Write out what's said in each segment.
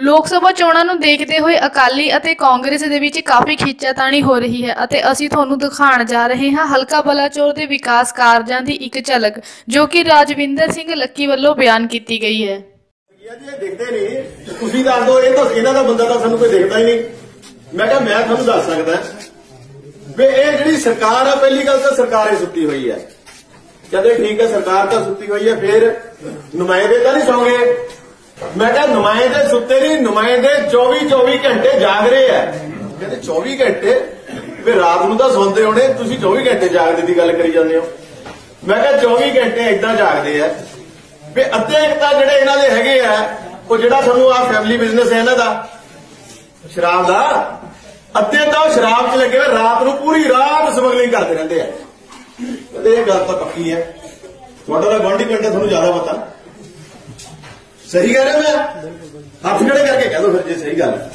ਲੋਕ ਸਭਾ ਚੋਣਾਂ ਨੂੰ ਦੇਖਦੇ ਹੋਏ ਅਕਾਲੀ ਅਤੇ ਕਾਂਗਰਸ ਦੇ ਵਿੱਚ ਕਾਫੀ ਖਿੱਚਾਤਾਣੀ ਹੋ ਰਹੀ ਹੈ ਅਤੇ ਅਸੀਂ ਤੁਹਾਨੂੰ ਦਿਖਾਉਣ ਜਾ ਰਹੇ ਹਾਂ ਹਲਕਾ ਬਲਾਚੌਰ ਦੇ ਵਿਕਾਸ ਕਾਰਜਾਂ ਦੀ ਇੱਕ ਝਲਕ ਜੋ ਕਿ ਰਾਜਵਿੰਦਰ ਸਿੰਘ ਲੱਕੀ ਵੱਲੋਂ ਬਿਆਨ ਕੀਤੀ ਗਈ ਹੈ। ਇਹ ਦੇਖਦੇ ਨਹੀਂ, ਤੁਸੀਂ ਦੱਸ ਦਿਓ, ਇਹ ਤਾਂ ਇਹਨਾਂ ਦਾ ਬੰਦਾ ਤਾਂ ਸਾਨੂੰ ਕੋਈ ਦੇਖਦਾ ਹੀ ਨਹੀਂ। ਮੈਂ ਕਿਹਾ ਮੈਂ ਤੁਹਾਨੂੰ ਦੱਸ ਸਕਦਾ ਵੀ ਇਹ ਜਿਹੜੀ ਸਰਕਾਰ ਆ, ਪਹਿਲੀ ਗੱਲ ਤਾਂ ਸਰਕਾਰ ਹੀ ਸੁੱਤੀ ਹੋਈ ਹੈ। ਕਹਿੰਦੇ ਠੀਕ ਹੈ ਸਰਕਾਰ ਤਾਂ ਸੁੱਤੀ ਹੋਈ ਹੈ, ਫਿਰ ਨੁਮਾਇੰਦੇ ਤਾਂ ਨਹੀਂ ਸੌਂਗੇ। ਮੈਂ ਕਿਹਾ ਨੁਮਾਇੰਦੇ ਸੁੱਤੇ ਨਹੀਂ, ਨੁਮਾਇੰਦੇ 24 ਘੰਟੇ ਜਾਗ ਰਹੇ ਆ। ਕਹਿੰਦੇ 24 ਘੰਟੇ ਵੀ ਰਾਤ ਨੂੰ ਤਾਂ ਸੌਂਦੇ ਹੋਣੇ, ਤੁਸੀਂ 24 ਘੰਟੇ ਜਾਗਦੇ ਦੀ ਗੱਲ ਕਰੀ ਜਾਂਦੇ ਹੋ। ਮੈਂ ਕਿਹਾ 24 ਘੰਟੇ ਏਦਾਂ ਜਾਗਦੇ ਆ ਵੀ ਅੱਧੇ ਤਾਂ ਜਿਹੜੇ ਇਹਨਾਂ ਦੇ ਹੈਗੇ ਆ, ਉਹ ਜਿਹੜਾ ਤੁਹਾਨੂੰ ਆ ਫੈਮਿਲੀ ਬਿਜ਼ਨਸ ਹੈ ਇਹਨਾਂ ਦਾ ਸ਼ਰਾਬ ਦਾ, ਅੱਧੇ ਤਾਂ ਉਹ ਸ਼ਰਾਬ 'ਚ ਲੱਗੇ ਹੋਏ ਰਾਤ ਨੂੰ ਪੂਰੀ ਰਾਤ ਸਮਗਲਿੰਗ ਕਰਦੇ ਰਹਿੰਦੇ ਆ। ਕਹਿੰਦੇ ਇਹ ਗੱਲ ਤਾਂ ਪੱਕੀ ਹੈ। ਤੁਹਾਡਾ ਤਾਂ ਗੁਆਂਢੀ ਪਿੰਡ ਹੈ, ਤੁਹਾਨੂੰ ਜ਼ਿਆਦਾ ਪਤਾ। ਸਹੀ ਕਹਿ ਰਿਹਾ ਮੈਂ? ਹੱਥ ਖੜੇ ਕਰਕੇ ਕਹਿ ਦੋ ਫਿਰ ਜੇ ਸਹੀ ਗੱਲ।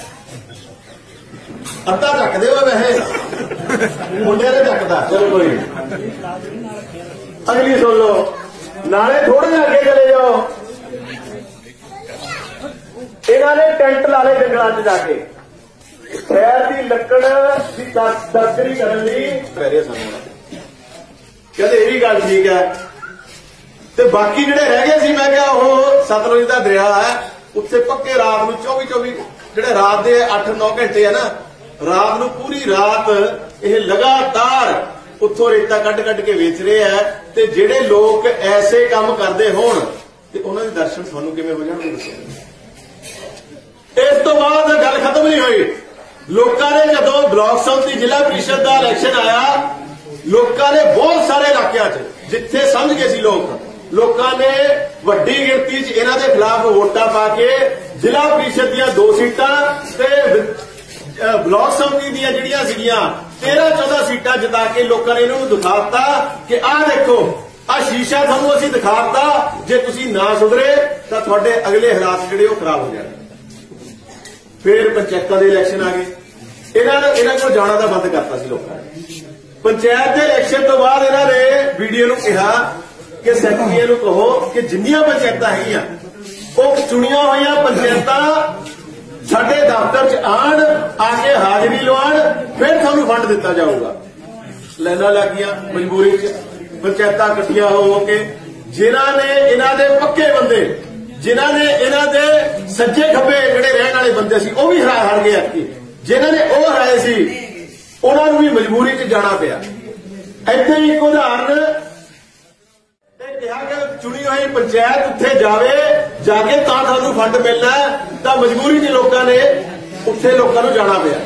ਅੱਧਾ ਢੱਕਦੇ ਹੋ ਵੈਸੇ ਮੁੰਡਿਆਂ ਨੇ ਢੱਕਦਾ। ਚਲੋ ਕੋਈ ਅਗਲੀ ਸੁਣ ਲਓ। ਨਾਲੇ ਥੋੜੇ ਜਿਹੇ ਅੱਗੇ ਚਲੇ ਜਾਓ, ਇਹਨਾਂ ਨੇ ਟੈਂਟ ਲਾ ਲਏ ਜੰਗਲਾਂ 'ਚ ਜਾ ਕੇ ਸ਼ਹਿਰ ਦੀ ਲੱਕੜ ਦੀ ਤਸਕਰੀ ਕਰਨ ਲਈ ਪੈ ਰਹੇ ਸਾਨੂੰ। ਕਹਿੰਦੇ ਇਹ ਵੀ ਗੱਲ ਠੀਕ ਹੈ। ਤੇ ਬਾਕੀ ਜਿਹੜੇ ਰਹਿ ਗਏ ਸੀ, ਮੈਂ ਕਿਹਾ ਉਹ ਸਤਲੁਜ ਦਾ ਦਰਿਆ ਹੈ, ਉੱਥੇ ਪੱਕੇ ਰਾਤ ਨੂੰ 24 ਜਿਹੜੇ ਰਾਤ ਦੇ 8-9 ਘੰਟੇ ਹੈ ਨਾ, ਰਾਤ ਨੂੰ ਪੂਰੀ ਰਾਤ ਇਹ ਲਗਾਤਾਰ ਉੱਥੋਂ ਰੇਤਾ ਕੱਢ ਕੇ ਵੇਚ ਰਹੇ ਆ। ਤੇ ਜਿਹੜੇ ਲੋਕ ਐਸੇ ਕੰਮ ਕਰਦੇ ਹੋਣ ਤੇ ਉਹਨਾਂ ਦੇ ਦਰਸ਼ਨ ਤੁਹਾਨੂੰ ਕਿਵੇਂ ਹੋ ਜਾਣਗੇ? ਇਸ ਤੋਂ ਬਾਅਦ ਗੱਲ ਖਤਮ ਨਹੀਂ ਹੋਈ। ਲੋਕਾਂ ਨੇ ਜਦੋਂ ਬਲਾਕ ਸੰਮਤੀ ਜ਼ਿਲ੍ਹਾ ਪ੍ਰੀਸ਼ਦ ਦਾ ਇਲੈਕਸ਼ਨ ਆਇਆ, ਲੋਕਾਂ ਨੇ ਬਹੁਤ ਸਾਰੇ ਇਲਾਕਿਆਂ 'ਚ ਜਿੱਥੇ ਸਮਝ ਗਏ ਸੀ ਲੋਕਾਂ ਨੇ ਵੱਡੀ ਗਿਣਤੀ 'ਚ ਇਹਨਾਂ ਦੇ ਖਿਲਾਫ ਵੋਟਾਂ ਪਾ ਕੇ ਜ਼ਿਲ੍ਹਾ ਪ੍ਰੀਸ਼ਦ ਦੀਆਂ 2 ਸੀਟਾਂ ਤੇ ਬਲਾਕ ਸੰਮਤੀ ਦੀਆਂ ਜਿਹੜੀਆਂ ਸੀਗੀਆਂ 13-14 ਸੀਟਾਂ ਜਿਤਾ ਕੇ ਲੋਕਾਂ ਨੇ ਇਹਨਾਂ ਨੂੰ ਦਿਖਾਤਾ ਕਿ ਆਹ ਦੇਖੋ ਆਹ ਸ਼ੀਸ਼ਾ ਤੁਹਾਨੂੰ ਅਸੀਂ ਦਿਖਾਤਾ, ਜੇ ਤੁਸੀਂ ਨਾ ਸੁਧਰੇ ਤਾਂ ਤੁਹਾਡੇ ਅਗਲੇ ਹਾਲਾਤ ਜਿਹੜੇ ਉਹ ਖਰਾਬ ਹੋ ਜਾਣਗੇ। ਫਿਰ ਪੰਚਾਇਤਾਂ ਦੇ ਇਲੈਕਸ਼ਨ ਆ ਗਏ। ਇਹਨਾਂ ਕੋਲ ਜਾਣਾ ਤਾਂ ਬੰਦ ਕਰਤਾ ਸੀ ਲੋਕਾਂ ਨੇ। ਪੰਚਾਇਤ ਦੇ ਇਲੈਕਸ਼ਨ ਤੋਂ ਬਾਅਦ ਇਹਨਾਂ ਨੇ ਵੀਡੀਓ ਨੂੰ ਕਿਹਾ ਕਿ ਸੈਕਟਰੀ ਨੂੰ ਕਹੋ ਕਿ ਜਿੰਨੀਆਂ ਪੰਚਾਇਤਾਂ ਹੈਗੀਆਂ ਉਹ ਚੁਣੀਆਂ ਹੋਈਆਂ ਪੰਚਾਇਤਾਂ ਸਾਡੇ ਦਫ਼ਤਰ 'ਚ ਆਣ, ਆ ਕੇ ਹਾਜ਼ਰੀ ਲਵਾਉਣ, ਫਿਰ ਤੁਹਾਨੂੰ ਫੰਡ ਦਿੱਤਾ ਜਾਊਗਾ। ਲਾਈਨਾਂ ਲੱਗੀਆਂ ਮਜਬੂਰੀ 'ਚ, ਪੰਚਾਇਤਾਂ ਇਕੱਠੀਆਂ ਹੋ ਕੇ ਜਿਨ੍ਹਾਂ ਨੇ ਇਹਨਾਂ ਦੇ ਪੱਕੇ ਬੰਦੇ, ਜਿਨ੍ਹਾਂ ਨੇ ਇਹਨਾਂ ਦੇ ਸੱਜੇ ਖੱਬੇ ਜਿਹੜੇ ਰਹਿਣ ਵਾਲੇ ਬੰਦੇ ਸੀ ਉਹ ਵੀ ਹਾਰ ਗਏ। ਅੱਗੇ ਜਿਨ੍ਹਾਂ ਨੇ ਉਹ ਹਰਾਏ ਸੀ ਉਹਨਾਂ ਨੂੰ ਵੀ ਮਜਬੂਰੀ 'ਚ ਜਾਣਾ ਪਿਆ। ਇੱਥੇ ਇੱਕ ਉਦਾਹਰਨ ਕਿਹਾ ਕਿ ਚੁਣੀ ਹੋਈ ਪੰਚਾਇਤ ਉੱਥੇ ਜਾ ਕੇ ਤਾਂ ਤੁਹਾਨੂੰ ਫੰਡ ਮਿਲਣਾ, ਤਾਂ ਮਜਬੂਰੀ 'ਚ ਲੋਕਾਂ ਨੇ ਉੱਥੇ ਲੋਕਾਂ ਨੂੰ ਜਾਣਾ ਪਿਆ।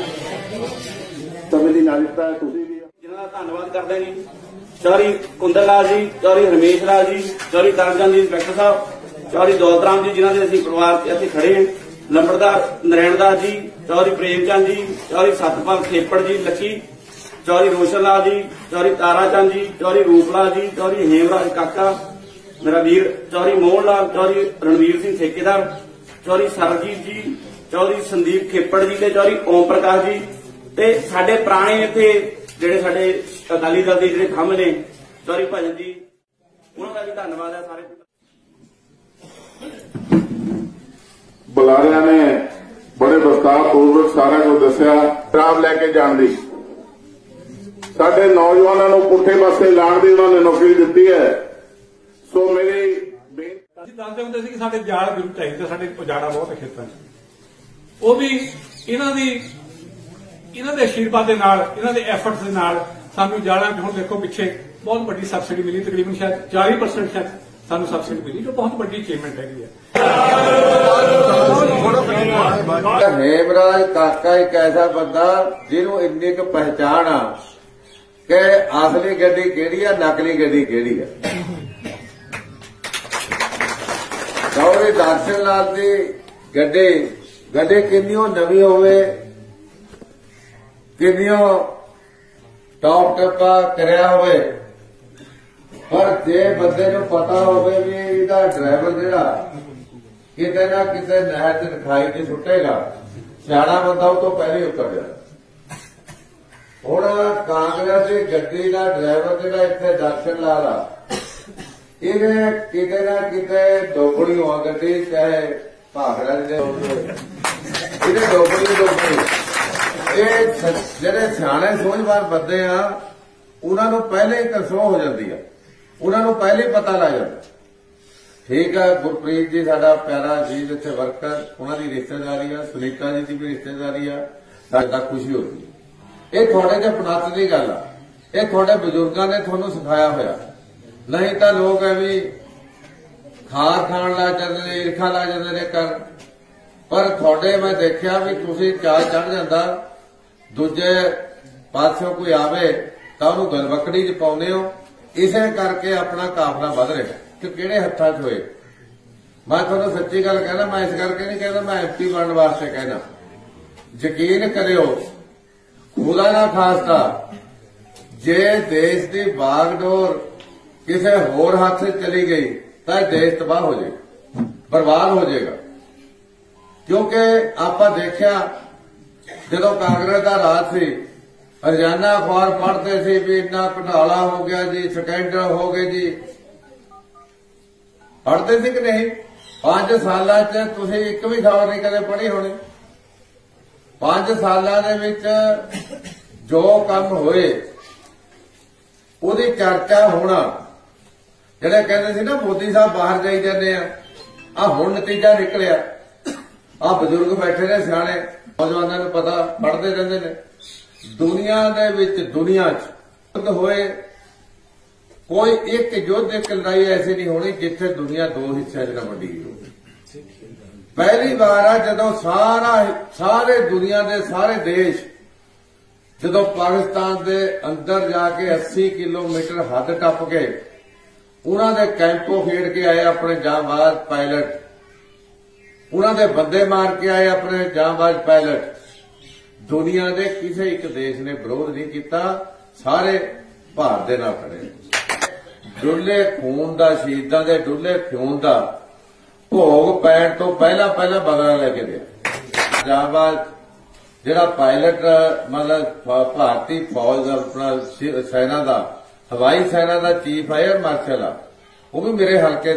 ਸਮੇਂ ਦੀ ਨਾਗਰਿਕਤਾ ਤੁਸੀਂ ਵੀ ਜਿਹਨਾਂ ਦਾ ਧੰਨਵਾਦ ਕਰਦੇ ਜੀ। ਚੌਧਰੀ ਕੁੰਦਨ ਲਾਲ ਜੀ, ਚੌਧਰੀ ਰਮੇਸ਼ ਲਾਲ ਜੀ, ਚੌਧਰੀ ਕਰਮਚੰਦ ਜੀ ਇੰਸਪੈਕਟਰ ਸਾਹਿਬ, ਚੌਧਰੀ ਦੌਲਤ ਰਾਮ ਜੀ ਜਿਨ੍ਹਾਂ ਦੇ ਅਸੀਂ ਪਰਿਵਾਰ 'ਚ ਇੱਥੇ ਖੜੇ ਹਾਂ, ਲੰਬੜਦਾਰ ਨਰੈਣ ਦਾਸ ਜੀ, ਚੌਧਰੀ ਪ੍ਰੇਮਚੰਦ ਜੀ, ਚੌਧਰੀ ਸਤਪਾਲ ਖੇਪੜ ਜੀ ਲੱਕੀ, ਚੌਧਰੀ ਰੋਸ਼ਨ ਲਾਲ ਜੀ, ਚੌਧਰੀ ਤਾਰਾ ਚੰਦ ਜੀ, ਚੌਧਰੀ ਰੂਪਲਾਲ ਜੀ, ਚੌਧਰੀ ਹੇਮਰਾਜ ਕਾਕਾ ਮੇਰਾ ਵੀਰ, ਚੌਧਰੀ ਮੋਹਨ ਲਾਲ, ਚੌਧਰੀ ਰਣਵੀਰ ਸਿੰਘ ਠੇਕੇਦਾਰ, ਚੌਧਰੀ ਸਰਜੀਤ ਜੀ, ਚੌਧਰੀ ਸੰਦੀਪ ਖੇਪੜ ਜੀ ਤੇ ਚੌਧਰੀ ਓਮ ਪ੍ਰਕਾਸ਼ ਜੀ ਤੇ ਸਾਡੇ ਪੁਰਾਣੇ ਇੱਥੇ ਜਿਹੜੇ ਸਾਡੇ ਅਕਾਲੀ ਦਲ ਦੇ ਜਿਹੜੇ ਥੰਮ ਨੇ ਚੌਧਰੀ ਭਜਨ ਜੀ, ਉਹਨਾਂ ਦਾ ਵੀ ਧੰਨਵਾਦ ਹੈ। ਸਾਰੇ ਬੁਲਾਰਿਆਂ ਨੇ ਬੜੇ ਵਿਸਤਾਰ ਪੂਰਵਕ ਸਾਰਾ ਕੁਝ ਦੱਸਿਆ। ਸ਼ਰਾਬ ਲੈ ਕੇ ਜਾਣ ਦੀ ਸਾਡੇ ਨੌਜਵਾਨਾਂ ਨੂੰ ਪੁੱਠੇ ਪਾਸੇ ਲਾਉਣ ਦੀ ਉਹਨਾਂ ਨੇ ਨੌਕਰੀ ਦਿੱਤੀ ਹੈ। ਸੋ ਮੇਰੀ ਅਸੀਂ ਦੱਸਦੇ ਹੁੰਦੇ ਸੀ ਕਿ ਸਾਡੇ ਜਾਲ ਜ਼ਰੂਰ ਚਾਹੀਦੇ, ਸਾਡੇ ਉਜਾੜਾ ਬਹੁਤ ਹੈ ਖੇਤਾਂ 'ਚ। ਉਹ ਵੀ ਇਹਨਾਂ ਦੇ ਅਸ਼ੀਰਵਾਦ ਦੇ ਨਾਲ, ਇਹਨਾਂ ਦੇ ਐਫਰਟਸ ਦੇ ਨਾਲ ਸਾਨੂੰ ਜਾਲਾਂ 'ਚ ਹੁਣ ਦੇਖੋ ਪਿੱਛੇ ਬਹੁਤ ਵੱਡੀ ਸਬਸਿਡੀ ਮਿਲੀ, ਤਕਰੀਬਨ ਸ਼ਾਇਦ 40% ਸ਼ਾਇਦ ਸਾਨੂੰ ਸਬਸਿਡੀ ਮਿਲੀ, ਜੋ ਬਹੁਤ ਵੱਡੀ ਅਚੀਵਮੈਂਟ ਹੈਗੀ ਹੈ। ਹੇਮਰਾਜ ਕਾਕਾ ਇੱਕ ਐਸਾ ਬੰਦਾ ਜਿਹਨੂੰ ਇੰਨੀ ਕੁ ਪਹਿਚਾਣ ਆ ਕਿ ਅਸਲੀ ਗੱਡੀ ਕਿਹੜੀ ਆ, ਨਕਲੀ ਗੱਡੀ ਕਿਹੜੀ ਆ। ਚੌਧਰੀ ਦਰਸ਼ਨ ਲਾਲ ਦੀ ਗੱਡੀ ਕਿੰਨੀਓ ਨਵੀਂ ਹੋਵੇ, ਕਿੰਨੀਓ ਟੌਪ ਟੱਪਾ ਕਰਿਆ ਹੋਵੇ, ਪਰ ਜੇ ਬੰਦੇ ਨੂੰ ਪਤਾ ਹੋਵੇ ਵੀ ਇਹਦਾ ਡਰਾਈਵਰ ਜਿਹੜਾ ਕਿਤੇ ਨਾ ਕਿਤੇ ਨਹਿਰ 'ਚ ਦਿਖਾਈ ਨਹੀਂ ਸੁੱਟੇਗਾ, ਸਿਆਣਾ ਬੰਦਾ ਉਹ ਤੋਂ ਪਹਿਲੇ ਉਤਰ ਜਾਏ। ਹੁਣ ਕਾਂਗਰਸ ਦੀ ਗੱਡੀ ਦਾ ਡਰਾਈਵਰ ਜਿਹੜਾ ਇੱਥੇ ਦਰਸ਼ਨ ਲਾਲ ਆ, ਇਹਨੇ ਕਿਤੇ ਨਾ ਕਿਤੇ ਦੋਗਲੀ ਹੋਆ ਗੱਡੀ, ਚਾਹੇ ਭਾਖੜਾ ਇਹਦੇ ਡੋਬਰੀ ਇਹ ਜਿਹੜੇ ਸਿਆਣੇ ਸੋਝਵਾਨ ਬੰਦੇ ਆ ਉਹਨਾਂ ਨੂੰ ਪਹਿਲੇ ਹੀ ਤਰਸੋਂ ਹੋ ਜਾਂਦੀ ਆ, ਉਹਨਾਂ ਨੂੰ ਪਹਿਲੇ ਹੀ ਪਤਾ ਲੱਗ ਜਾਂਦਾ। ਠੀਕ ਆ, ਗੁਰਪ੍ਰੀਤ ਜੀ ਸਾਡਾ ਪਿਆਰਾ ਜੀ ਜਿੱਥੇ ਵਰਕਰ, ਉਹਨਾਂ ਦੀ ਰਿਸ਼ਤੇਦਾਰੀ ਆ, ਸੁਨੀਤਾ ਜੀ ਦੀ ਵੀ ਰਿਸ਼ਤੇਦਾਰੀ ਆ, ਸਾਡਾ ਖੁਸ਼ੀ ਹੁੰਦੀ। ਇਹ ਤੁਹਾਡੇ ਚ ਪਨੱਤ ਦੀ ਗੱਲ ਆ, ਇਹ ਤੁਹਾਡੇ ਬਜ਼ੁਰਗਾਂ ਨੇ ਤੁਹਾਨੂੰ ਸਿਖਾਇਆ ਹੋਇਆ। ਨਹੀਂ ਤਾਂ ਲੋਕ ਐਵੇਂ ਖਾਰ ਖਾਣ ਲੱਗ ਜਾਂਦੇ ਨੇ, ਈਰਖਾ ਲੱਗ ਜਾਂਦੇ ਨੇ ਕਰ। ਪਰ ਤੁਹਾਡੇ ਮੈਂ ਦੇਖਿਆ ਵੀ ਤੁਸੀਂ ਚਾਲ ਚੜ ਜਾਂਦਾ, ਦੂਜੇ ਪਾਸਿਓਂ ਕੋਈ ਆਵੇ ਤਾਂ ਉਹਨੂੰ ਗਲਵਕੜੀ ਚ ਪਾਉਂਦੇ ਹੋ। ਇਸੇ ਕਰਕੇ ਆਪਣਾ ਕਾਫਲਾ ਵੱਧ ਰਿਹਾ ਕਿ ਕਿਹੜੇ ਹੱਥਾਂ 'ਚ ਹੋਏ। ਮੈਂ ਤੁਹਾਨੂੰ ਸੱਚੀ ਗੱਲ ਕਹਿਣਾ, ਮੈਂ ਇਸ ਕਰਕੇ ਨਹੀਂ ਕਹਿੰਦਾ, ਮੈਂ ਐਮਪੀ ਬਣਨ ਵਾਸਤੇ ਕਹਿਣਾ। ਯਕੀਨ ਕਰਿਓ, ਖੁਦਾ ਨਾ ਖਾਸਤਾ ਜੇ ਦੇਸ਼ ਦੀ ਬਾਗਡੋਰ ਕਿਸੇ ਹੋਰ ਹੱਥ 'ਚ ਚਲੀ ਗਈ ਤਾਂ ਦੇਸ਼ ਤਬਾਹ ਹੋ ਜਾਏਗਾ, ਬਰਬਾਦ ਹੋ ਜਾਏਗਾ। ਕਿਉਂਕਿ ਆਪਾਂ ਦੇਖਿਆ ਜਦੋਂ ਕਾਂਗਰਸ ਦਾ ਰਾਜ ਸੀ, ਰੋਜ਼ਾਨਾ ਅਖਬਾਰ ਪੜ੍ਹਦੇ ਸੀ ਵੀ ਇੰਨਾ ਘੁਟਾਲਾ ਹੋ ਗਿਆ ਜੀ, ਸਕੈਂਡਲ ਹੋ ਗਏ ਜੀ। ਪੜ੍ਹਦੇ ਸੀ ਕਿ ਨਹੀਂ? 5 ਸਾਲਾਂ 'ਚ ਤੁਸੀਂ ਇੱਕ ਵੀ ਖਬਰ ਨਹੀਂ ਕਦੇ ਪੜ੍ਹੀ ਹੋਣੀ। 5 ਸਾਲਾਂ ਦੇ ਵਿੱਚ ਜੋ ਕੰਮ ਹੋਏ ਉਹਦੀ ਚਰਚਾ ਹੋਣਾ। ਜਿਹੜੇ ਕਹਿੰਦੇ ਸੀ ਨਾ ਮੋਦੀ ਸਾਹਿਬ ਬਾਹਰ ਜਾਈ ਜਾਂਦੇ ਆ, ਹੁਣ ਨਤੀਜਾ ਨਿਕਲਿਆ। ਆ ਬਜ਼ੁਰਗ ਬੈਠੇ ਨੇ ਸਿਆਣੇ, ਨੌਜਵਾਨਾਂ ਨੂੰ ਪਤਾ, ਪੜ੍ਹਦੇ ਰਹਿੰਦੇ ਨੇ। ਦੁਨੀਆ ਦੇ ਵਿੱਚ, ਦੁਨੀਆ 'ਚ ਹੋਏ ਕੋਈ ਇੱਕ ਯੁੱਧ, ਇੱਕ ਲੜਾਈ ਐਸੀ ਨਹੀਂ ਹੋਣੀ ਜਿੱਥੇ ਦੁਨੀਆ 2 ਹਿੱਸਿਆਂ 'ਚ ਨਾ ਵੰਡੀ ਗਈ ਹੋਵੇ। ਪਹਿਲੀ ਵਾਰ ਆ ਜਦੋਂ ਸਾਰੇ ਦੁਨੀਆ ਦੇ ਸਾਰੇ ਦੇਸ਼ ਜਦੋਂ ਪਾਕਿਸਤਾਨ ਦੇ ਅੰਦਰ ਜਾ ਕੇ 80 ਕਿਲੋਮੀਟਰ ਹੱਦ ਟੱਪ ਕੇ ਉਹਨਾਂ ਦੇ ਕੈਂਪੋਂ ਖੇਡ ਕੇ ਆਏ ਆਪਣੇ ਜਾਂਬਾਜ਼ ਪਾਇਲਟ, ਉਹਨਾਂ ਦੇ ਬੰਦੇ ਮਾਰ ਕੇ ਆਏ ਆਪਣੇ ਜਾਂਬਾਜ਼ ਪਾਇਲਟ। ਦੁਨੀਆ ਦੇ ਕਿਸੇ ਇੱਕ ਦੇਸ਼ ਨੇ ਵਿਰੋਧ ਨਹੀਂ ਕੀਤਾ, ਸਾਰੇ ਭਾਰਤ ਦੇ ਨਾਲ ਖੜੇ। ਡੁੱਲੇ ਖੂਨ ਦਾ, ਸ਼ਹੀਦਾਂ ਦੇ ਡੁੱਲੇ ਖੂਨ ਦਾ ਭੋਗ ਪੈਣ ਤੋਂ ਪਹਿਲਾਂ ਬਦਲਾ ਲੈ ਕੇ ਦਿਆ। ਜਾਂਬਾਜ਼ ਜਿਹੜਾ ਪਾਇਲਟ, ਮਤਲਬ ਭਾਰਤੀ ਫੌਜ ਦਾ, ਆਪਣਾ ਸੈਨਾ ਦਾ, ਹਵਾਈ ਸੈਨਾ ਦਾ ਚੀਫ 에ਅਰ ਮਾਰਸ਼ਲ ਆ, ਉਹ ਵੀ ਮੇਰੇ ਹਲਕੇ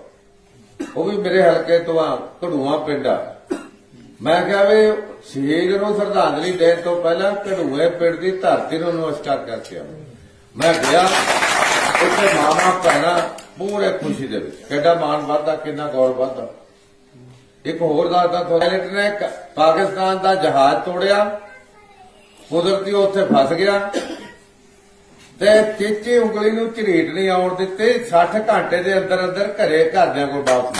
ਤੋਂ ਆ, ਘੜੂਆ ਪਿੰਡ ਆ। ਮੈਂ ਕਿਹਾ ਵੀ ਸ਼ਹੀਦ ਨੂੰ ਸ਼ਰਧਾਂਜਲੀ ਦੇਣ ਤੋਂ ਪਹਿਲਾਂ ਘੜੂਏ ਪਿੰਡ ਦੀ ਧਰਤੀ ਨੂੰ ਨਮਸਕਾਰ ਕਰਕੇ ਆ। ਮੈਂ ਗਿਆ, ਉੱਥੇ ਮਾਮਾ ਭੈਣਾ ਪੂਰੇ ਖੁਸ਼ੀ ਦੇ ਵਿੱਚ, ਕਿੰਨਾ ਮਾਣ ਵੱਧਦਾ, ਕਿੰਨਾ ਗੌਰਵ ਵੱਧਦਾ। ਇੱਕ ਹੋਰ ਦੱਸਦਾ, ਪਾਇਲਟ ਨੇ ਪਾਕਿਸਤਾਨ ਦਾ ਜਹਾਜ਼ ਤੋੜਿਆ, ਕੁਦਰਤੀ ਉੱਥੇ ਫਸ ਗਿਆ ਤੇ ਚੀਚੀ ਉਂਗਲੀ ਨੂੰ ਝਰੀਟ ਨਹੀਂ ਆਉਣ ਦਿੱਤੇ। 60 ਘੰਟੇ ਦੇ ਅੰਦਰ ਘਰਦਿਆਂ ਕੋਲ ਵਾਪਸ।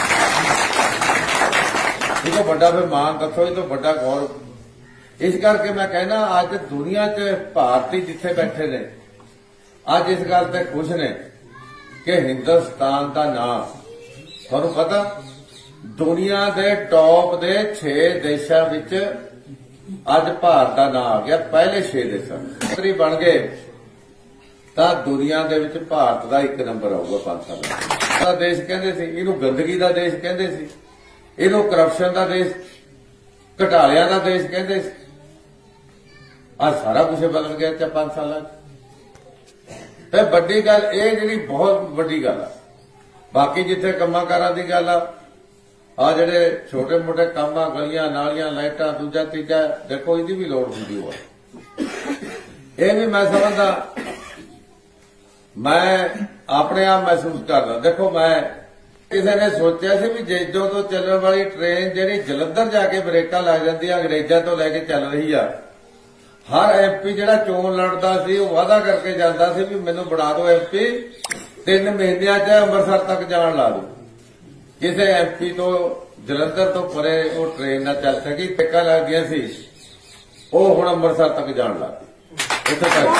ਇਹ ਤੋਂ ਵੱਡਾ ਫਿਰ ਮਾਣ ਦੱਸੋ, ਇਹ ਤੋਂ ਵੱਡਾ ਗੌਰਵ। ਇਸ ਕਰਕੇ ਮੈਂ ਕਹਿਣਾ, ਅੱਜ ਦੁਨੀਆ 'ਚ ਭਾਰਤੀ ਜਿੱਥੇ ਬੈਠੇ ਨੇ, ਅੱਜ ਇਸ ਗੱਲ ਤੇ ਖੁਸ਼ ਨੇ ਕਿ ਹਿੰਦੁਸਤਾਨ ਦਾ ਨਾਂ, ਤੁਹਾਨੂੰ ਪਤਾ, ਦੁਨੀਆ ਦੇ ਟੌਪ ਦੇ 6 ਦੇਸ਼ਾਂ ਵਿੱਚ ਅੱਜ ਭਾਰਤ ਦਾ ਨਾਂ ਆ ਗਿਆ। ਪਹਿਲੇ 6 ਦੇਸ਼ਾਂ ਮੰਤਰੀ ਬਣ ਗਏ ਤਾਂ ਦੁਨੀਆ ਦੇ ਵਿੱਚ ਭਾਰਤ ਦਾ 1 ਨੰਬਰ ਆਊਗਾ। 5 ਸਾਲਾਂ ਦਾ ਦੇਸ਼ ਕਹਿੰਦੇ ਸੀ, ਇਹਨੂੰ ਗੰਦਗੀ ਦਾ ਦੇਸ਼ ਕਹਿੰਦੇ ਸੀ, ਇਹਨੂੰ ਕਰਪਸ਼ਨ ਦਾ ਦੇਸ਼, ਘਟਾਲਿਆਂ ਦਾ ਦੇਸ਼ ਕਹਿੰਦੇ ਸੀ। ਅੱਜ ਸਾਰਾ ਕੁਝ ਬਦਲ ਗਿਆ 5 ਸਾਲਾਂ 'ਚ। ਤੇ ਵੱਡੀ ਗੱਲ ਇਹ, ਜਿਹੜੀ ਬਹੁਤ ਵੱਡੀ ਗੱਲ ਆ, ਬਾਕੀ ਜਿੱਥੇ ਕੰਮਾਂ ਕਾਰਾਂ ਦੀ ਗੱਲ ਆ ਜਿਹੜੇ ਛੋਟੇ ਮੋਟੇ ਕੰਮ ਆ, ਗਲੀਆਂ ਨਾਲੀਆਂ, ਲਾਈਟਾਂ, ਦੂਜਾ ਤੀਜਾ, ਦੇਖੋ ਇਹਦੀ ਵੀ ਲੋੜ ਹੁੰਦੀ ਹੋਆ। ਇਹ ਵੀ ਮੈਂ ਸਮਝਦਾ, ਮੈਂ ਆਪਣੇ ਆਪ ਮਹਿਸੂਸ ਕਰਦਾ। ਦੇਖੋ, ਮੈਂ ਕਿਸੇ ਨੇ ਸੋਚਿਆ ਸੀ ਵੀ ਜੇਜੋਂ ਤੋਂ ਚੱਲਣ ਵਾਲੀ ਟ੍ਰੇਨ ਜਿਹੜੀ ਜਲੰਧਰ ਜਾ ਕੇ ਬ੍ਰੇਕਾਂ ਲੱਗ ਜਾਂਦੀਆਂ, ਅੰਗਰੇਜ਼ਾਂ ਤੋਂ ਲੈ ਕੇ ਚੱਲ ਰਹੀ ਆ। ਹਰ ਐਮਪੀ ਜਿਹੜਾ ਚੋਣ ਲੜਦਾ ਸੀ ਉਹ ਵਾਅਦਾ ਕਰਕੇ ਜਾਂਦਾ ਸੀ ਵੀ ਮੈਨੂੰ ਬਣਾ ਦਿਓ ਐਮਪੀ, 3 ਮਹੀਨਿਆਂ 'ਚ ਅੰਮ੍ਰਿਤਸਰ ਤੱਕ ਜਾਣ ਲਾ ਦਿਓ। ਕਿਸੇ ਐਮਪੀ ਤੋਂ ਜਲੰਧਰ ਤੋਂ ਪਰੇ ਉਹ ਟ੍ਰੇਨ ਨਾ ਚੱਲ ਸਕੀ, ਟਿੱਕਾਂ ਲੱਗਦੀਆਂ ਸੀ, ਉਹ ਹੁਣ ਅੰਮ੍ਰਿਤਸਰ ਤੱਕ ਜਾਣ ਲੱਗ ਪਈ। ਇੱਥੇ ਤੱਕ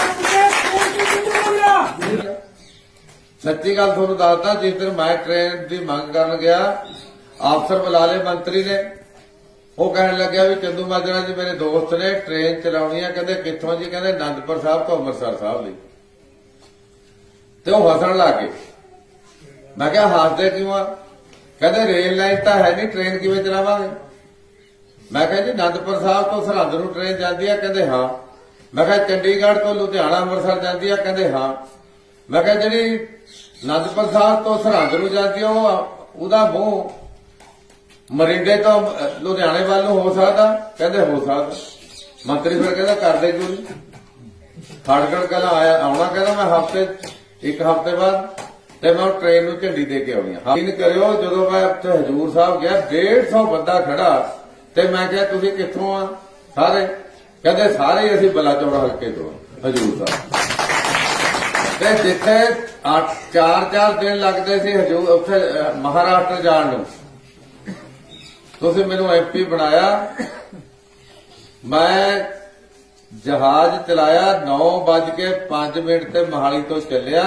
ਸੱਚੀ ਗੱਲ ਤੁਹਾਨੂੰ ਦੱਸਦਾ, ਜਿਸ ਦਿਨ ਮੈਂ ਟ੍ਰੇਨ ਦੀ ਮੰਗ ਕਰਨ ਗਿਆ, ਅਫਸਰ ਬੁਲਾ ਲਏ ਮੰਤਰੀ ਨੇ, ਉਹ ਕਹਿਣ ਲੱਗਿਆ ਵੀ ਚੰਦੂ ਮਾਜਰਾ ਜੀ ਮੇਰੇ ਦੋਸਤ ਨੇ, ਟ੍ਰੇਨ ਚਲਾਉਣੀ ਆ। ਕਹਿੰਦੇ ਕਿੱਥੋਂ ਜੀ? ਕਹਿੰਦੇ ਅਨੰਦਪੁਰ ਸਾਹਿਬ ਤੋਂ ਅੰਮ੍ਰਿਤਸਰ ਸਾਹਿਬ ਲਈ। ਤੇ ਉਹ ਹੱਸਣ ਲੱਗ ਗਏ। ਮੈਂ ਕਿਹਾ ਹੱਸਦੇ ਕਿਉਂ ਆ? ਕਹਿੰਦੇ ਰੇਲ ਲਾਈਨ ਤਾਂ ਹੈ ਨਹੀਂ, ਟ੍ਰੇਨ ਕਿਵੇਂ ਚਲਾਵਾਂਗੇ? ਮੈਂ ਕਿਹਾ ਜੀ ਅਨੰਦਪੁਰ ਸਾਹਿਬ ਤੋਂ ਸਰਹੰਦ ਨੂੰ ਟ੍ਰੇਨ ਜਾਂਦੀ ਆ? ਕਹਿੰਦੇ ਹਾਂ। ਮੈਂ ਕਿਹਾ ਚੰਡੀਗੜ੍ਹ ਤੋਂ ਲੁਧਿਆਣਾ ਅੰਮ੍ਰਿਤਸਰ ਜਾਂਦੀ ਆ? ਕਹਿੰਦੇ ਹਾਂ। ਮੈਂ ਕਿਹਾ ਜਿਹੜੀ ਅਨੰਦਪੁਰ ਸਾਹਿਬ ਤੋਂ ਸਰਹੰਦ ਨੂੰ ਜਾਂਦੀ ਆ ਉਹਦਾ ਮੂੰਹ ਮਰਿੰਡੇ ਤੋਂ ਲੁਧਿਆਣੇ ਵੱਲ ਨੂੰ ਹੋ ਸਕਦਾ, ਕਹਿੰਦੇ ਹੋ ਸਕਦਾ। ਮੰਤਰੀ ਫਿਰ ਕਹਿੰਦਾ ਕਰਦੇ ਕਿਉਂ ਨਹੀਂ। ਖੜਗੜ ਕਹਿੰਦਾ ਆਉਣਾ, ਕਹਿੰਦਾ ਮੈਂ ਇੱਕ ਹਫ਼ਤੇ ਬਾਅਦ ਤੇ ਮੈਂ ਟ੍ਰੇਨ ਨੂੰ ਝੰਡੀ ਦੇ ਕੇ ਆਉਣੀ ਆ। ਯਕੀਨ ਕਰਿਓ, ਜਦੋਂ ਮੈਂ ਉੱਥੇ ਹਜੂਰ ਸਾਹਿਬ ਗਿਆ 150 ਬੰਦਾ ਖੜਾ ਤੇ ਮੈਂ ਕਿਹਾ ਤੁਸੀਂ ਕਿੱਥੋਂ ਆ? ਸਾਰੇ ਕਹਿੰਦੇ ਸਾਰੇ ਅਸੀਂ ਬਲਾਚੌਰ ਹਲਕੇ ਤੋਂ ਹਜੂਰ ਸਾਹਿਬ। ਤੇ ਜਿੱਥੇ 4 ਦਿਨ ਲੱਗਦੇ ਸੀ ਹਜੂਰ ਉੱਥੇ ਮਹਾਰਾਸ਼ਟਰ ਜਾਣ ਨੂੰ, ਤੁਸੀਂ ਮੈਨੂੰ MP ਬਣਾਇਆ। ਮੈਂ ਜਹਾਜ਼ ਚਲਾਇਆ 9:05 ਤੇ ਮੋਹਾਲੀ ਤੋਂ ਚੱਲਿਆ,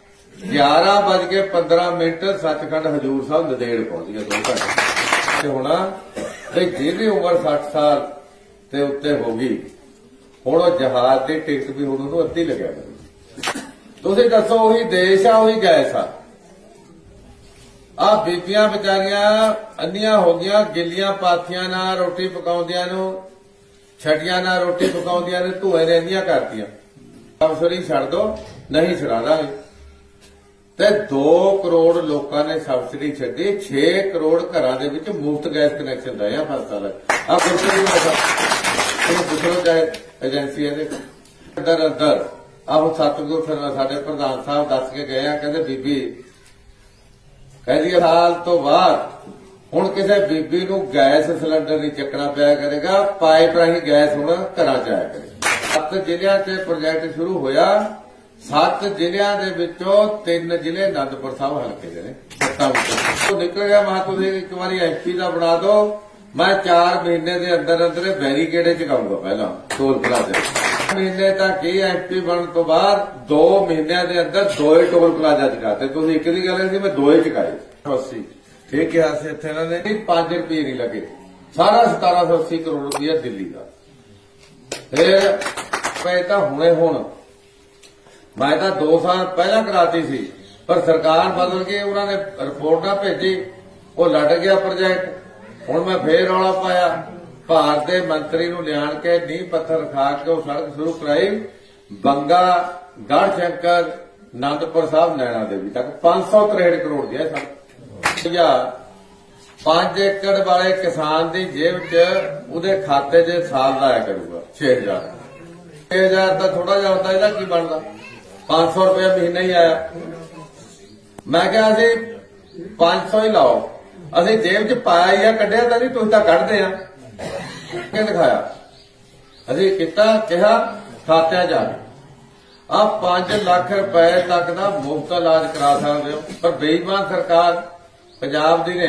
11:15 ਸੱਚਖੰਡ ਹਜੂਰ ਸਾਹਿਬ ਨੰਦੇੜ ਪਹੁੰਚ ਗਿਆ 2 ਘੰਟੇ। ਤੇ ਹੁਣ ਤੇ ਜਿਹਦੀ ਉਮਰ 60 ਸਾਲ ਤੇ ਉੱਤੇ ਹੋ ਗਈ, ਹੁਣ ਉਹ ਜਹਾਜ਼ ਦੀ ਟਿਕਟ ਵੀ ਹੁਣ ਉਹਨੂੰ ਅੱਧੀ ਲੱਗਿਆ। ਤੁਸੀਂ ਦੱਸੋ, ਉਹੀ ਦੇਸ਼ ਆ, ਉਹੀ ਗੈਸ ਆ। ਆ ਬੀਬੀਆਂ ਵਿਚਾਰੀਆਂ ਅੰਨੀਆਂ ਹੋ ਗਈਆਂ, ਗਿੱਲੀਆਂ ਪਾਥੀਆਂ ਨਾਲ ਰੋਟੀ ਪਕਾਉਂਦੀਆਂ ਨੂੰ, ਛਟੀਆਂ ਨਾਲ ਰੋਟੀ ਪਕਾਉਂਦੀਆਂ ਨੇ, ਧੂਏ ਨੇ ਇੰਨੀਆਂ ਕਰਤੀਆਂ। ਸਬਸਿਡੀ ਛੱਡ ਦੋ, ਨਹੀਂ ਛਡਾ ਦਾਂਗੇ। ਤੇ 2 ਕਰੋੜ ਲੋਕਾਂ ਨੇ ਸਬਸਿਡੀ ਛੱਡੀ, 6 ਕਰੋੜ ਘਰਾਂ ਦੇ ਵਿੱਚ ਮੁਫਤ ਗੈਸ ਕਨੈਕਸ਼ਨ ਦਏ ਆ 5 ਸਾਲ। ਆ ਕੁਰਸੀ ਪੁੱਛੋ ਚਾਹੇ ਏਜੰਸੀ ਇਹਦੇ ਅੰਦਰ ਆਹੋ ਸਤਿਗੁਰ ਸਾਡੇ ਪ੍ਰਧਾਨ ਸਾਹਿਬ ਦੱਸ ਕੇ ਗਏ ਆ, ਕਹਿੰਦੇ ਬੀਬੀ ਕਹਿੰਦੀ ਸਾਲ ਤੋਂ ਬਾਅਦ ਹੁਣ ਕਿਸੇ ਬੀਬੀ ਨੂੰ ਗੈਸ ਸਿਲੰਡਰ ਨਹੀਂ ਚੱਕਣਾ ਪਿਆ ਕਰੇਗਾ, ਪਾਈਪ ਰਾਹੀਂ ਗੈਸ ਹੁਣ ਘਰਾਂ ਚ ਆਇਆ ਕਰੇਗਾ। 7 ਜ਼ਿਲ੍ਹਿਆਂ 'ਚ ਪ੍ਰੋਜੈਕਟ ਸ਼ੁਰੂ ਹੋਇਆ। 7 ਜ਼ਿਲ੍ਹਿਆਂ ਦੇ ਵਿੱਚੋਂ 3 ਜ਼ਿਲ੍ਹੇ ਅਨੰਦਪੁਰ ਸਾਹਿਬ ਹਲਕੇ ਦੇ ਨੇ। 7 ਵਿੱਚੋਂ ਨਿਕਲ ਗਿਆ। ਮੈਂ ਤੁਸੀਂ ਇੱਕ ਵਾਰੀ MP ਦਾ ਬਣਾ ਦਿਓ, ਮੈਂ 4 ਮਹੀਨੇ ਦੇ ਅੰਦਰ ਬੈਰੀਕੇਡੇ ਚਕਾਉਂਗਾ। ਪਹਿਲਾਂ ਟੋਲ ਪਲਾਜ਼ਾ ਮਹੀਨੇ ਤੱਕ ਹੀ MP ਬਣਨ ਤੋਂ ਬਾਅਦ 2 ਮਹੀਨਿਆਂ ਦੇ ਅੰਦਰ 2 ਟੋਲ ਪਲਾਜ਼ਾ ਚਕਾਤੇ। ਤੁਸੀਂ ਇੱਕ ਦੀ ਗੱਲ ਸੀ, ਮੈਂ 2 ਚਕਾਏ। 80 ਠੀਕ ਕਿਹਾ ਸੀ ਇੱਥੇ ਇਹਨਾਂ ਨੇ 5 ਰੁਪਏ ਨਹੀਂ ਲੱਗੇ। ਸਾਰਾ 1780 ਕਰੋੜ ਰੁਪਇਆ ਦਿੱਲੀ ਦਾ। ਫਿਰ ਮੈਂ ਤਾਂ ਹੁਣ ਮੈਂ ਤਾਂ 2 ਸਾਲ ਪਹਿਲਾਂ ਕਰਾਤੀ ਸੀ, ਪਰ ਸਰਕਾਰ ਬਦਲ ਕੇ ਉਹਨਾਂ ਨੇ ਰਿਪੋਰਟ ਨਾ ਭੇਜੀ, ਉਹ ਲੜ ਗਿਆ ਪ੍ਰੋਜੈਕਟ। ਹੁਣ ਮੈਂ ਫੇਰ ਰੌਲਾ ਪਾਇਆ, ਭਾਰਤ ਦੇ ਮੰਤਰੀ ਨੂੰ ਲਿਆਣ ਕੇ ਨੀਂਹ ਪੱਥਰ ਖਾ ਕੇ ਉਹ ਸੜਕ ਸ਼ੁਰੂ ਕਰਾਈ। ਬੰਗਾ, ਗੜ੍ਹਸ਼ੰਕਰ, ਅਨੰਦਪੁਰ ਸਾਹਿਬ, ਨੈਣਾ ਦੇਵੀ ਤੱਕ 563 ਕਰੋੜ ਦੀ ਹੈ ਸੜਕ। 5 ਏਕੜ ਵਾਲੇ ਕਿਸਾਨ ਦੀ ਜੇਬ 'ਚ ਉਹਦੇ ਖਾਤੇ 'ਚ ਸਾਲ ਦਾ ਆਇਆ ਕਰੂਗਾ 6000। 6000 ਤਾਂ ਥੋੜਾ ਜਿਹਾ ਹੁੰਦਾ, ਇਹਦਾ ਕੀ ਬਣਦਾ? 500 ਰੁਪਏ ਮਹੀਨਾ ਹੀ ਆਇਆ। ਮੈਂ ਕਿਹਾ ਅਸੀਂ 500 ਹੀ ਲਾਓ, ਅਸੀਂ ਜੇਬ 'ਚ ਪਾਇਆ ਹੀ ਆ, ਕੱਢਿਆ ਤਾਂ ਨਹੀਂ, ਤੁਸੀਂ ਤਾਂ ਕੱਢਦੇ ਆ। ਕਿ ਦਿਖਾਇਆ ਅਸੀਂ ਕੀਤਾ, ਕਿਹਾ ਖਾਤਿਆਂ ਜਾ ਕੇ ਆ 5 ਲੱਖ ਰੁਪਏ ਤੱਕ ਦਾ ਮੁਫਤ ਇਲਾਜ ਕਰਾ ਸਕਦੇ ਹੋ। ਪਰ ਬੇਈਮਾਨ ਸਰਕਾਰ ਪੰਜਾਬ ਦੀ ਨੇ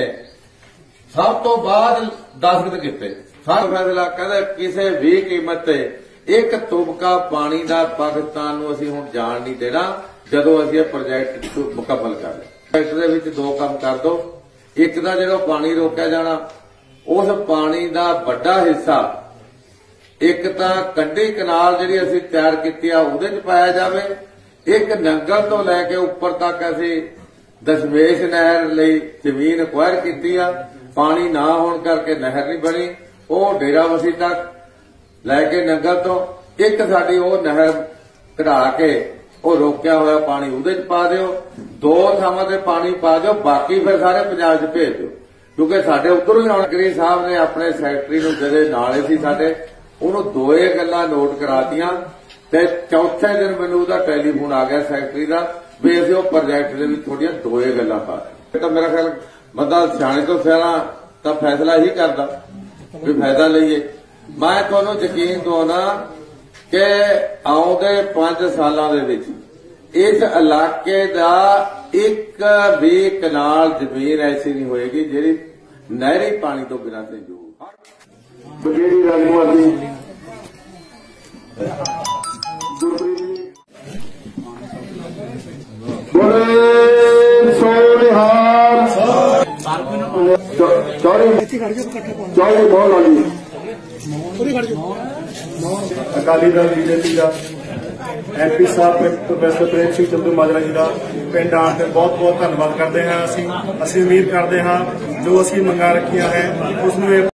ਸਭ ਤੋਂ ਬਾਅਦ ਦਸਤਖਤ ਕੀਤੇ। ਸਾਰਾ ਫੈਸਲਾ ਕਹਿੰਦਾ ਕਿਸੇ ਵੀ ਕੀਮਤ ਤੇ ਇੱਕ ਤੁਬਕਾ ਪਾਣੀ ਦਾ ਪਾਕਿਸਤਾਨ ਨੂੰ ਅਸੀਂ ਹੁਣ ਜਾਣ ਨਹੀਂ ਦੇਣਾ ਜਦੋਂ ਅਸੀਂ ਇਹ ਪ੍ਰੋਜੈਕਟ ਮੁਕੰਮਲ ਕਰ ਲਏ। ਪ੍ਰੋਜੈਕਟ ਦੇ ਵਿੱਚ 2 ਕੰਮ ਕਰ ਦੋ। ਇੱਕ ਦਾ ਜਿਹੜਾ ਪਾਣੀ ਰੋਕਿਆ ਜਾਣਾ, ਉਸ ਪਾਣੀ ਦਾ ਵੱਡਾ ਹਿੱਸਾ ਇੱਕ ਤਾਂ ਕੰਢੀ ਕਨਾਲ ਜਿਹੜੀ ਅਸੀਂ ਤਿਆਰ ਕੀਤੀ ਆ ਉਹਦੇ 'ਚ ਪਾਇਆ ਜਾਵੇ। ਇੱਕ ਨੰਗਲ ਤੋਂ ਲੈ ਕੇ ਉੱਪਰ ਤੱਕ ਅਸੀਂ ਦਸ਼ਮੇਸ਼ ਨਹਿਰ ਲਈ ਜ਼ਮੀਨ ਅਕਵਾਇਰ ਕੀਤੀ ਆ। ਪਾਣੀ ਨਾ ਹੋਣ ਕਰਕੇ ਨਹਿਰ ਨਹੀਂ ਬਣੀ, ਉਹ ਡੇਰਾਬੱਸੀ ਤੱਕ ਲੈ ਕੇ ਨੰਗਲ ਤੋਂ ਇੱਕ ਸਾਡੀ ਉਹ ਨਹਿਰ ਕਢਾ ਕੇ ਉਹ ਰੋਕਿਆ ਹੋਇਆ ਪਾਣੀ ਉਹਦੇ 'ਚ ਪਾ ਦਿਓ। 2 ਥਾਵਾਂ ਤੇ ਪਾਣੀ ਪਾ ਦਿਓ, ਬਾਕੀ ਫਿਰ ਸਾਰੇ ਪੰਜਾਬ 'ਚ ਭੇਜ ਦਿਓ। ਕਿਉਂਕਿ ਸਾਡੇ ਉੱਧਰੋਂ ਹੀ ਆਉਣਗਰੀ ਸਾਹਿਬ ਨੇ ਆਪਣੇ ਸੈਕਟਰੀ ਨੂੰ ਜਿਹੜੇ ਨਾਲੇ ਸੀ ਸਾਡੇ, ਉਹਨੂੰ 2 ਗੱਲਾਂ ਨੋਟ ਕਰਾਤੀਆਂ। ਤੇ ਚੌਥੇ ਦਿਨ ਮੈਨੂੰ ਉਹਦਾ ਟੈਲੀਫੋਨ ਆ ਗਿਆ ਸੈਕਟਰੀ ਦਾ ਵੀ ਅਸੀਂ ਉਹ ਪ੍ਰੋਜੈਕਟ ਦੇ ਵਿੱਚ ਥੋੜੀਆਂ 2 ਗੱਲਾਂ ਪਾ ਦਿੱਤੀਆਂ। ਤਾਂ ਮੇਰਾ ਖਿਆਲ ਬੰਦਾ ਸਿਆਣੇ ਤੋਂ ਸਿਆਣਾ ਤਾਂ ਫੈਸਲਾ ਹੀ ਕਰਦਾ ਵੀ ਫਾਇਦਾ ਲਈਏ। ਮੈਂ ਤੁਹਾਨੂੰ ਯਕੀਨ ਦਵਾਉਣਾ ਕਿ ਆਉਂਦੇ 5 ਸਾਲਾਂ ਦੇ ਵਿੱਚ ਇਸ ਇਲਾਕੇ ਦਾ ਇੱਕ ਵੀ ਕਨਾਲ ਜ਼ਮੀਨ ਐਸੀ ਨਹੀਂ ਹੋਏਗੀ ਜਿਹੜੀ ਨਹਿਰੀ ਪਾਣੀ ਤੋਂ ਬਿਨਾਂ ਸੰਜੋਗ। ਬਗੇੜੀ ਰਾਜਮਾਲੀ ਬੋਲੇ ਸੋ ਨਿਹਾਲ ਚੌੜੀ ਬਹੁਤ ਲਾਲੀ ਅਕਾਲੀ ਦਲ ਬੀਜੇਪੀ ਦਾ MP ਸਾਹਿਬ ਪ੍ਰੋਫੈਸਰ ਪ੍ਰੇਮ ਸਿੰਘ ਚੰਦੂਮਾਜਰਾ ਜੀ ਦਾ ਪਿੰਡ ਆਉਣ ਤੇ ਬਹੁਤ ਬਹੁਤ ਧੰਨਵਾਦ ਕਰਦੇ ਹਾਂ। ਅਸੀਂ ਉਮੀਦ ਕਰਦੇ ਹਾਂ ਜੋ ਅਸੀਂ ਮੰਗਾਂ ਰੱਖੀਆਂ ਹੈ ਉਸ ਨੂੰ